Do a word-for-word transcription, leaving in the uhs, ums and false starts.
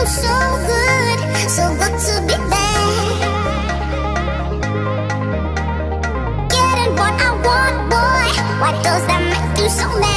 feels so good, so good to be there. Getting what I want, boy, why does that make you so mad?